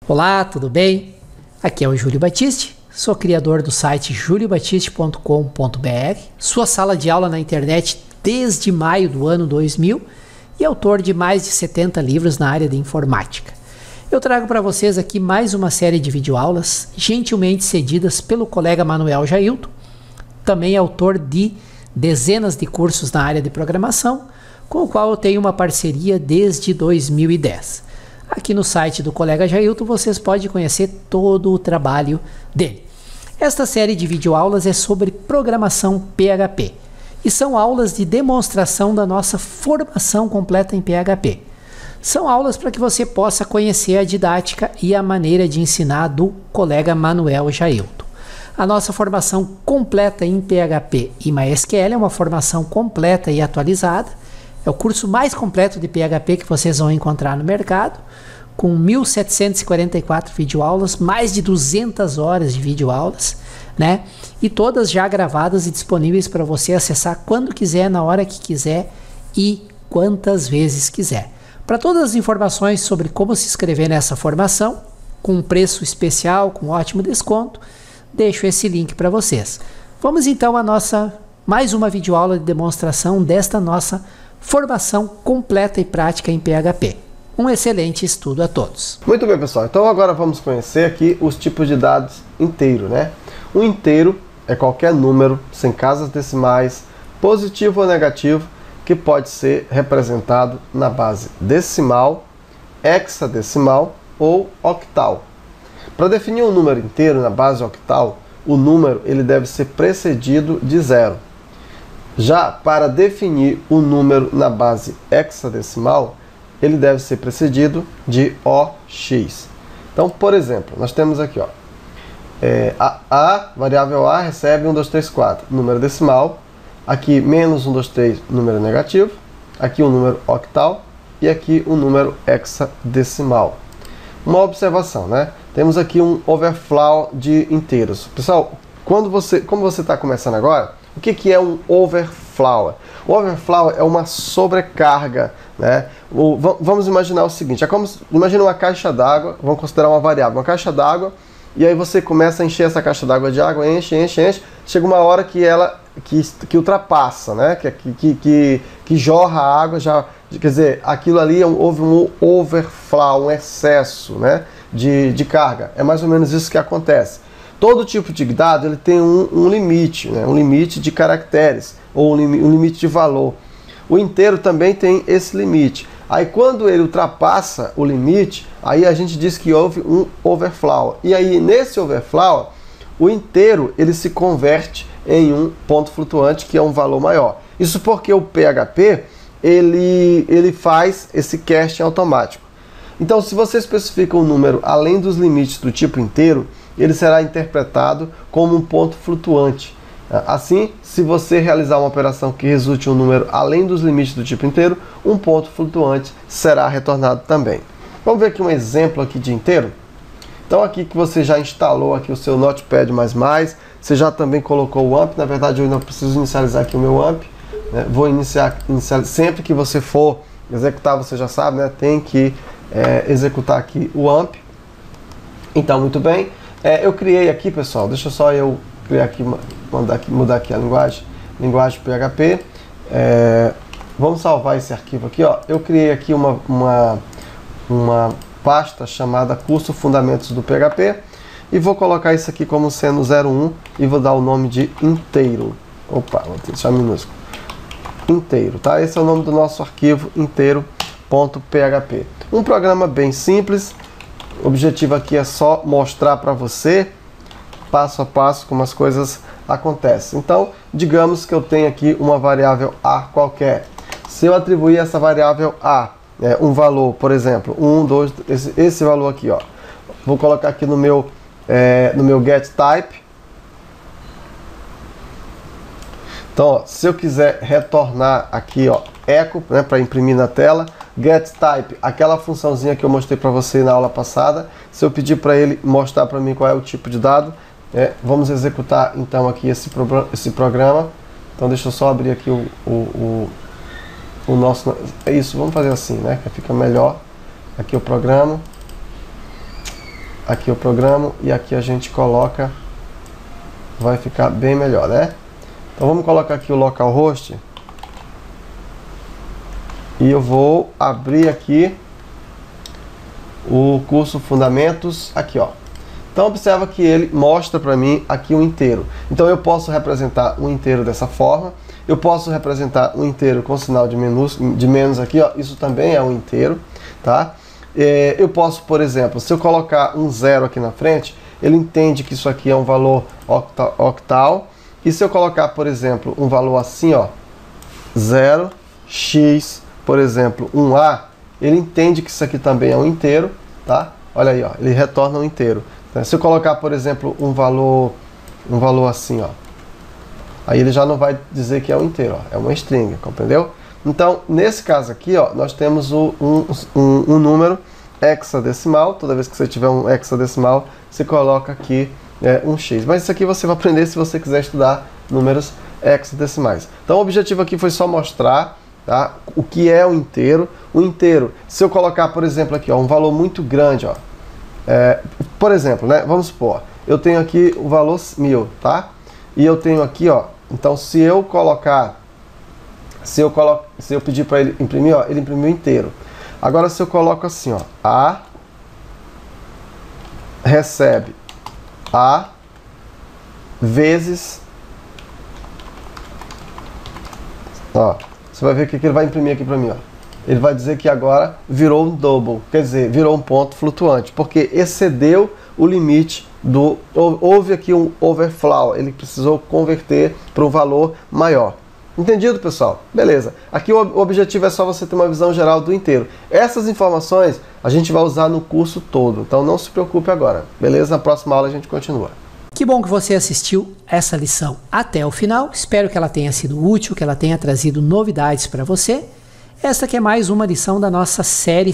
Olá, tudo bem? Aqui é o Júlio Batiste, sou criador do site juliobatiste.com.br, sua sala de aula na internet desde maio do ano 2000 e autor de mais de 70 livros na área de informática. Eu trago para vocês aqui mais uma série de videoaulas, gentilmente cedidas pelo colega Manuel Jailton, também autor de dezenas de cursos na área de programação, com o qual eu tenho uma parceria desde 2010. Aqui no site do colega Jailton vocês podem conhecer todo o trabalho dele. Esta série de videoaulas é sobre programação PHP e são aulas de demonstração da nossa formação completa em PHP. São aulas para que você possa conhecer a didática e a maneira de ensinar do colega Manuel Jailton. A nossa formação completa em PHP e MySQL é uma formação completa e atualizada. É o curso mais completo de PHP que vocês vão encontrar no mercado, com 1.744 videoaulas, mais de 200 horas de videoaulas, né? E todas já gravadas e disponíveis para você acessar quando quiser, na hora que quiser e quantas vezes quiser. Para todas as informações sobre como se inscrever nessa formação, com um preço especial, com ótimo desconto, deixo esse link para vocês. Vamos então a mais uma videoaula de demonstração desta nossa formação completa e prática em PHP. Um excelente estudo a todos. Muito bem, pessoal. Então agora vamos conhecer aqui os tipos de dados inteiro, né? Um inteiro é qualquer número sem casas decimais, positivo ou negativo, que pode ser representado na base decimal, hexadecimal ou octal. Para definir um número inteiro na base octal, o número ele deve ser precedido de zero. Já para definir o número na base hexadecimal, ele deve ser precedido de OX. Então, por exemplo, nós temos aqui, ó, a variável A recebe 1, 2, 3, 4, número decimal, aqui menos 1, 2, 3, número negativo, aqui o número octal e aqui o número hexadecimal. Uma observação, né? Temos aqui um overflow de inteiros. Pessoal, como você está começando agora, o que é um overflow? O overflow é uma sobrecarga, né? Vamos imaginar o seguinte, imagina uma caixa d'água, vamos considerar uma variável, uma caixa d'água, e aí você começa a encher essa caixa d'água de água, enche, chega uma hora que ela que ultrapassa, né? Que jorra a água, quer dizer, aquilo ali houve um overflow, um excesso, né? de carga. É mais ou menos isso que acontece. Todo tipo de dado ele tem um limite, né? Um limite de caracteres, ou um limite de valor. O inteiro também tem esse limite. Aí quando ele ultrapassa o limite, aí a gente diz que houve um overflow. E aí nesse overflow, o inteiro ele se converte em um ponto flutuante, que é um valor maior. Isso porque o PHP ele faz esse casting automático. Então, se você especifica um número além dos limites do tipo inteiro, ele será interpretado como um ponto flutuante. Assim, se você realizar uma operação que resulte em um número além dos limites do tipo inteiro, um ponto flutuante será retornado também. Vamos ver aqui um exemplo aqui de inteiro? Então aqui que você já instalou aqui o seu Notepad++, você já também colocou o AMP, na verdade eu ainda preciso inicializar aqui o meu AMP, né? Vou iniciar sempre que você for executar, você já sabe, né? Tem que executar aqui o AMP. Então, muito bem. Eu criei aqui, pessoal, deixa só eu criar aqui, mudar aqui a linguagem PHP. Vamos salvar esse arquivo aqui, ó. Eu criei aqui uma pasta chamada Curso Fundamentos do PHP e vou colocar isso aqui como sendo 01 e vou dar o nome de inteiro. Opa, vou deixar minúsculo. Inteiro, tá? Esse é o nome do nosso arquivo, inteiro.php. Um programa bem simples. O objetivo aqui é só mostrar para você, passo a passo, como as coisas acontecem. Então, digamos que eu tenho aqui uma variável A qualquer. Se eu atribuir essa variável A um valor, por exemplo, 1, 2, esse valor aqui, ó. Vou colocar aqui no meu getType. Então, ó, se eu quiser retornar aqui, ó, echo, né, para imprimir na tela, getType, aquela funçãozinha que eu mostrei para você na aula passada, se eu pedir para ele mostrar para mim qual é o tipo de dado, vamos executar então aqui esse programa. Então deixa eu só abrir aqui o nosso... É isso, vamos fazer assim, né, que fica melhor. Aqui o programa. aqui eu programo e aqui a gente coloca, vai ficar bem melhor, né? Então vamos colocar aqui o localhost e eu vou abrir aqui o curso Fundamentos aqui, ó. Então observa que ele mostra para mim aqui um inteiro. Então eu posso representar um inteiro dessa forma. Eu posso representar um inteiro com sinal de menos aqui, ó. Isso também é um inteiro, tá? Eu posso, por exemplo, se eu colocar um 0 aqui na frente, ele entende que isso aqui é um valor octal. E se eu colocar, por exemplo, um valor assim, ó, 0x, por exemplo, 1a, ele entende que isso aqui também é um inteiro, tá? Olha aí, ó, ele retorna um inteiro. Se eu colocar, por exemplo, um valor assim, ó, aí ele já não vai dizer que é um inteiro, ó, é uma string, compreendeu? Então, nesse caso aqui, ó, nós temos um número hexadecimal. Toda vez que você tiver um hexadecimal, você coloca aqui um x. Mas isso aqui você vai aprender se você quiser estudar números hexadecimais. Então, o objetivo aqui foi só mostrar, tá, o que é o inteiro. O inteiro, se eu colocar, por exemplo, aqui, ó, um valor muito grande, ó, por exemplo, né, vamos supor, eu tenho aqui o valor 1000, tá? E eu tenho aqui, ó, então se eu pedir para ele imprimir, ó, ele imprimiu inteiro. Agora se eu coloco assim, ó, A recebe A vezes, ó, você vai ver o que ele vai imprimir aqui para mim, ó. Ele vai dizer que agora virou um double, quer dizer, virou um ponto flutuante, porque excedeu o limite houve aqui um overflow, ele precisou converter para um valor maior. Entendido, pessoal? Beleza. Aqui o objetivo é só você ter uma visão geral do inteiro. Essas informações a gente vai usar no curso todo, então não se preocupe agora. Beleza? Na próxima aula a gente continua. Que bom que você assistiu essa lição até o final. Espero que ela tenha sido útil, que ela tenha trazido novidades para você. Esta que é mais uma lição da nossa série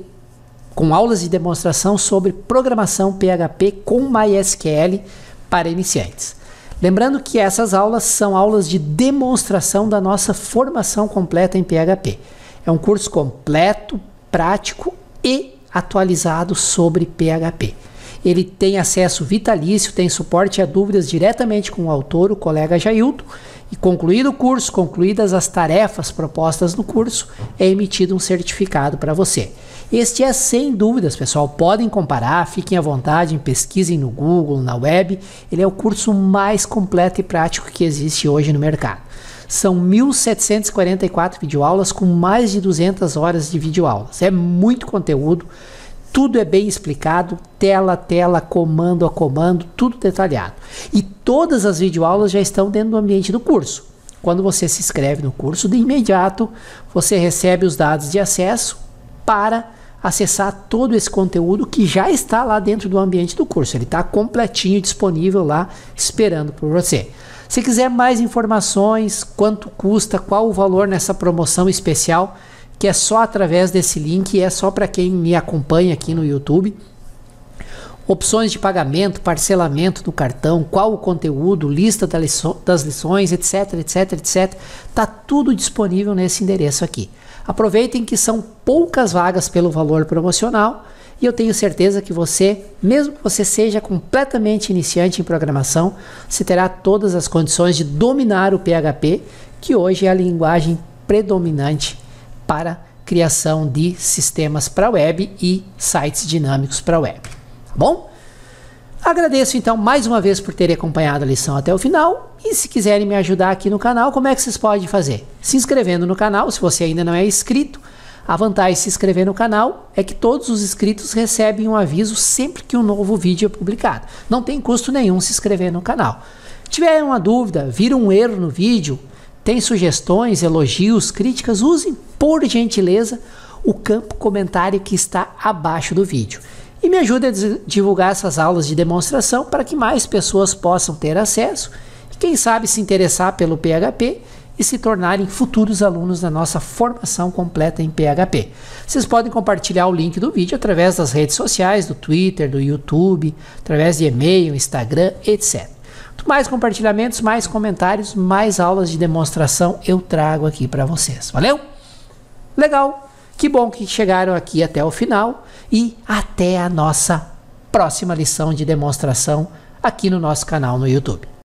com aulas de demonstração sobre programação PHP com MySQL para iniciantes. Lembrando que essas aulas são aulas de demonstração da nossa formação completa em PHP. É um curso completo, prático e atualizado sobre PHP. Ele tem acesso vitalício, tem suporte a dúvidas diretamente com o autor, o colega Jailton, e concluído o curso, concluídas as tarefas propostas no curso, é emitido um certificado para você. Este é sem dúvidas, pessoal, podem comparar, fiquem à vontade, pesquisem no Google, na web, ele é o curso mais completo e prático que existe hoje no mercado. São 1.744 videoaulas com mais de 200 horas de videoaulas, é muito conteúdo, tudo é bem explicado, tela a tela, comando a comando, tudo detalhado. E todas as videoaulas já estão dentro do ambiente do curso. Quando você se inscreve no curso, de imediato você recebe os dados de acesso para acessar todo esse conteúdo que já está lá dentro do ambiente do curso. Ele está completinho, disponível lá, esperando por você. Se quiser mais informações, quanto custa, qual o valor nessa promoção especial, que é só através desse link, é só para quem me acompanha aqui no YouTube. Opções de pagamento, parcelamento do cartão, qual o conteúdo, lista das lições, etc, etc, etc. Tá tudo disponível nesse endereço aqui. Aproveitem que são poucas vagas pelo valor promocional e eu tenho certeza que você, mesmo que você seja completamente iniciante em programação, você terá todas as condições de dominar o PHP, que hoje é a linguagem predominante para criação de sistemas para web e sites dinâmicos para web. Tá bom? Agradeço então mais uma vez por terem acompanhado a lição até o final e se quiserem me ajudar aqui no canal, como é que vocês podem fazer? Se inscrevendo no canal, se você ainda não é inscrito. A vantagem de se inscrever no canal é que todos os inscritos recebem um aviso sempre que um novo vídeo é publicado. Não tem custo nenhum se inscrever no canal. Tiver uma dúvida, viram um erro no vídeo, tem sugestões, elogios, críticas, usem por gentileza o campo comentário que está abaixo do vídeo. E me ajude a divulgar essas aulas de demonstração para que mais pessoas possam ter acesso e quem sabe se interessar pelo PHP e se tornarem futuros alunos da nossa formação completa em PHP. Vocês podem compartilhar o link do vídeo através das redes sociais, do Twitter, do YouTube, através de e-mail, Instagram, etc. Quanto mais compartilhamentos, mais comentários, mais aulas de demonstração eu trago aqui para vocês. Valeu? Legal! Que bom que chegaram aqui até o final e até a nossa próxima lição de demonstração aqui no nosso canal no YouTube.